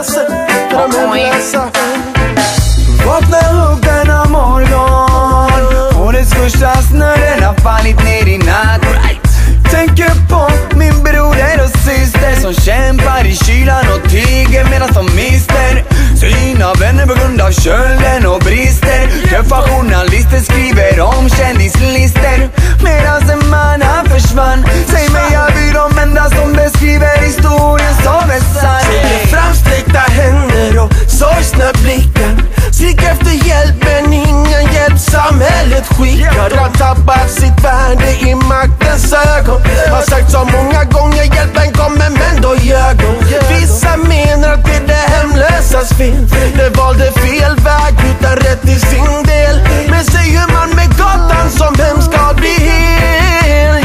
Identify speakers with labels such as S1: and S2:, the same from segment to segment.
S1: Vakna upp denna morgon och det första snören har fallit ner i natt. Tänker på min broder och syster som kämpar i kylan och tiger medan de mister sina vänner på grund av kölden och brister. Tuffa journalister skriver om kändislister medan en man han försvann. Säg mig, jag blir de enda som beskriver historien som är sann.
S2: Framsträckta händer och sorgsna blickar, skrik efter hjälp men ingen hjälp samhället skickar. Har tappat sitt värde i maktens ögon. Har sagt så många gånger hjälpen kommer men då ljög hon. Vissa menar att det är det hemlösas fel. Det valde fel väg utan rätt i sin del. Men säg hur man med gatan som hem ska bli hel.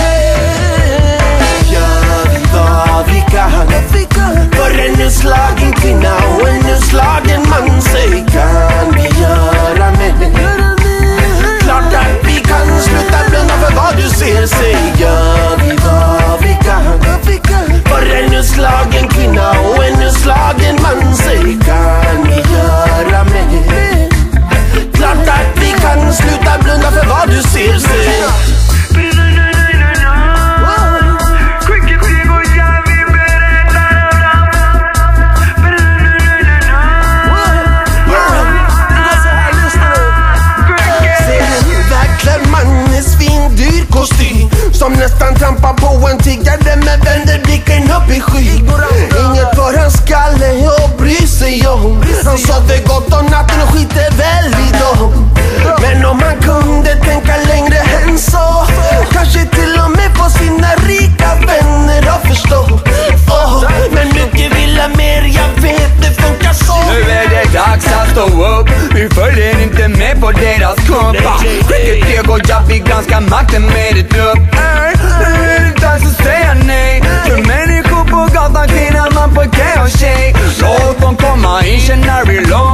S2: Gör vi vad vi kan för en utslagen kvinna och en utslagen man. Säg kan vi göra mer? Klart att vi kan sluta blunda för vad du ser. Säg gör vi vad vi kan för en utslagen kvinna och en utslagen man. Säg kan vi göra mer? Klart att vi kan sluta blunda för vad du ser. Säg som nästan trampar på en tiggare med vänder blicken upp i sky. Inget för hans skalle och bryr sig om. Han sover gott om natten och skiter väl i dem. Men om han kunde tänka längre än så, kanske till och med få sina rika vänner att förstå. Men mycket vill ha mer, jag vet det funkar så.
S1: Nu är det dags att stå upp. Vi följer inte med på deras kumpa. Cricket, DiegoJah, vi granskar makten med ett upp. Nu är det dags att säga nej. För människor på gatan, kvinnan, man, pojke och tjej. Låt dem komma in, känner vi låt.